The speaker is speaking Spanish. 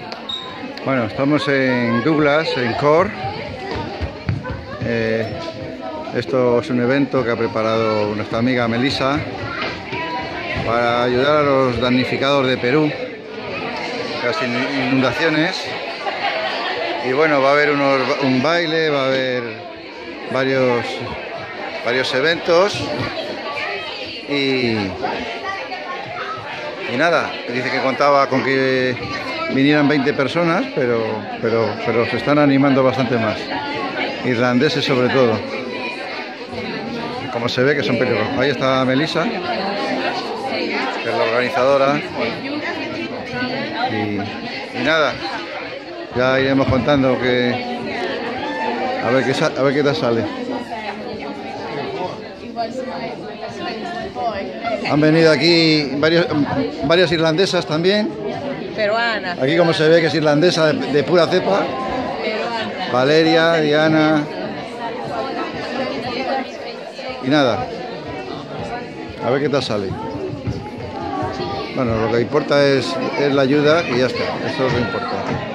Bueno, estamos en Douglas, en Cork. Esto es un evento que ha preparado nuestra amiga Melissa para ayudar a los damnificados de Perú, las inundaciones. Y bueno, va a haber un baile, va a haber varios eventos y nada, dice que contaba con que vinieran 20 personas, pero se están animando bastante más, irlandeses sobre todo, como se ve que son pelirrojos. Ahí está Melissa, que es la organizadora, y nada, ya iremos contando a ver qué tal sale. Han venido aquí varias irlandesas también. Peruana. Aquí como se ve que es irlandesa de pura cepa. Peruana. Valeria, Diana. Y nada. A ver qué tal sale. Bueno, lo que importa es la ayuda y ya está. Eso es lo que importa.